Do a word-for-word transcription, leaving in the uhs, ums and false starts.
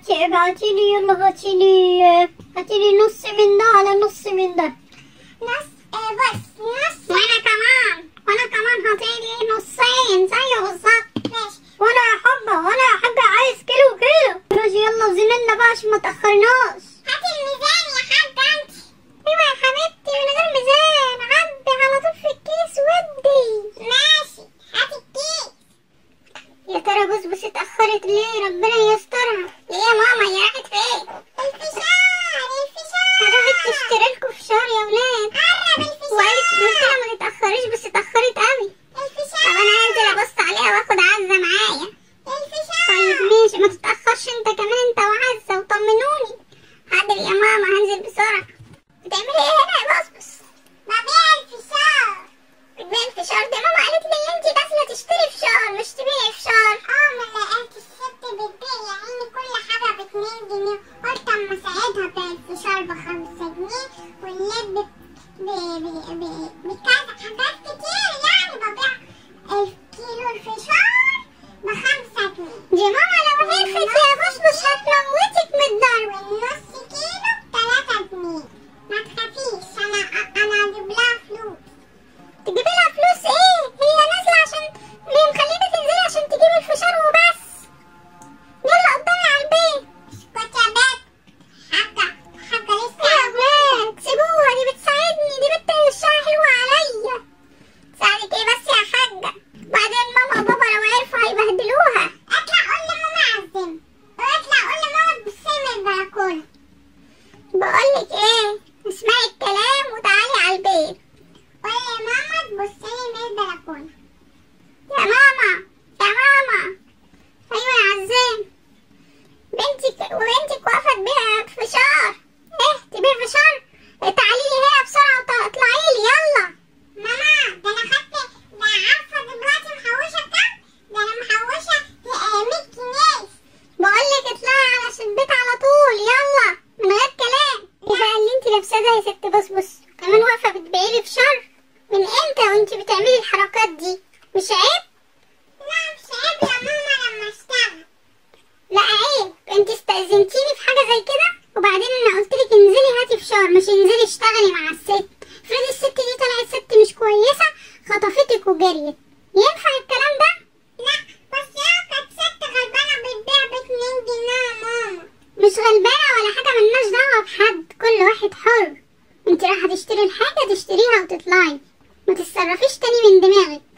حبيبتي ابعتيلي، يلا هاتيلي هاتيلي نص من ده على نص من ده. نص آه بس نص. وانا كمان وانا كمان هاتيلي نصين زيه بالظبط. ماشي. وانا يا حبة وانا يا حبة عايز كيلو كيلو. روجي يلا وزننا بقى عشان ما تأخرناش. هاتي الميزان يا حاجة انت. ايوه يا حبيبتي من غير ميزان، عبي على طول في الكيس ودي. ماشي هاتي الكيس. يا ترى بسبس اتأخرت ليه؟ ربنا يسترها. ليه يا ماما هي راحت فين؟ الفشار الفشار. راحت تشتري لكم فشار يا ولاد. قرب الفشار. وقالت قلت لها ما تتأخريش بس اتأخرت قوي. الفشار. طب انا هنزل ابص عليها واخد عزة معايا. الفشار. طيب ماشي ما تتأخرش انت كمان انت وعزة وطمنوني. حاضر يا ماما هنزل بسرعة. بتعملي ايه هنا يا بسبس؟ ببيع الفشار. بتبيعي الفشار ده؟ ماما قالت لي انت داخلة تشتري فشار مش تبيعي فشار. اه ما لقيت الست بتبيع يا عيني كل حاجة باتنين جنيه، قلت اما اساعدها بالفشار بخمسة جنيه واللب ب ب ب بكذا حاجات كتير يعني ببيع الكيلو الفشار بخمسة جنيه. دي ماما لو عرفت يا بسبس هتموتك من الضرب. والنص كيلو بتلاتة جنيه. ما تخافيش انا انا هجيب لها فلوس. تجيبي لها فلوس ايه؟ هي نازلة عشان هي مخليني تنزلي عشان تجيبي الفشار وبس. يلا قدامي على البيت. اسكت يا بنت. حاجة حاجة لسه. يا ولاد سيبوها دي بتساعدني، دي بنت وشها حلوة عليا. تساعدك ايه بس يا حاجة؟ بعدين ماما وبابا لو عرفوا هيبهدلوها. اطلع قول لماما عزم. اطلع قول لماما تبصي من البلكونة. بقولك ايه؟ اسمعي الكلام وتعالي على البيت. قول لماما تبصي من البلكونة. يا ماما يا ماما. ايوه يا عزام. بنتك وبنتك واقفة تبيع فشار. ايه تبيع فشار؟ تعالي لي هنا بسرعة واطلعي لي يلا. ماما ده انا خدت ده عارفة دلوقتي محوشة كام؟ ده انا محوشة مية جنيه. بقولك اطلعي على البيت على طول يلا من غير كلام. ايه بقى اللي انت لابساه ده يا ست بسبس؟ كمان واقفة بتبيعي لي فشار؟ من امتى وانت بتعملي الحركات دي؟ مش عيب؟ لا مش عيب يا ماما لما اشتغل. لا عيب، انت استأذنتيني في حاجة زي كده وبعدين انا قلتلك انزلي هاتي فشار مش انزلي اشتغلي مع الست. افرضي الست دي طلعت ست مش كويسة خطفتك وجريت، ينفع الكلام ده؟ لا بس هي كانت ست غلبانة بتبيع باتنين جنيه يا ماما. مش غلبانة ولا حاجة، ملناش دعوة بحد، كل واحد حر. انت رايحة تشتري الحاجة تشتريها وتطلعي، ما تتصرفيش تاني من دماغك.